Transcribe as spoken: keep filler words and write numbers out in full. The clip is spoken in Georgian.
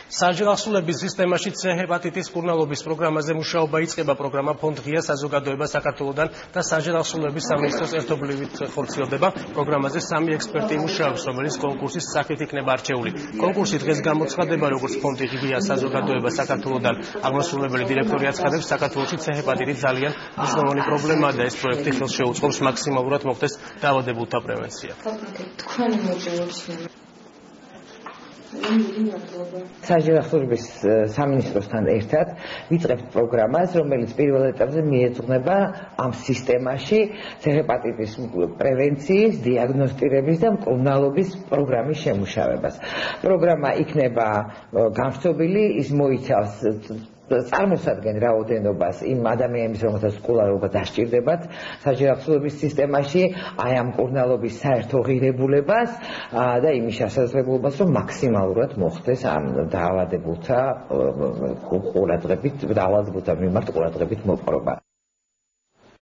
საჯელახსოვრების სისტემაში C ჰეპატიტის მკურნალობის პროგრამაზე მუშაობა იწყება. პროგრამა ფონდ ღია საზოგადოება საქართველოდან და საჯელახსოვრების სამინისტროს ერთობლივით ხორციელდება. პროგრამაზე სამი ექსპერტი მუშაობს, რომელიც კონკურსის სახით იქნება არჩეული. კონკურსი დღეს გამოცხადება, როგორც ფონდი ღია საზოგადოება საქართველოდან აღმასრულებელი დირექტორი აცხადებს, საქართველოში C ჰეპატიტი ძალიან მნიშვნელოვანი პრობლემაა და ეს პროექტი ხელს შეუწყობს მაქსიმალურად მოხდეს დაავადებულთა პრევენცია. თქვენი მოწვევებს საჯელახსოვრების სამინისტროსთან ერთად ვიწყებთ პროგრამას, რომელიც პირველ ეტაპზე მიეძღვნება ამ სისტემაში C ჰეპატიტის პრევენციის, დიაგნოსტირების და მკურნალობის პროგრამის შემუშავებას. პროგრამა იქნება განხორციელებული, ის მოიცავს წარმოსადგენ რაოდენობას იმ ადამიანების, რომელთაც მკურნალობა დასჭირდებათ საჯელახსოვრების სისტემაში, აი ამ მკურნალობის საერთო ღირებულებას და იმის შესაძლებლობას, რომ მაქსიმალურად მოხდეს ამ დაავადებულთა ყურადღებით, დაავადებულთა მიმართ ყურადღებით მოპყრობა.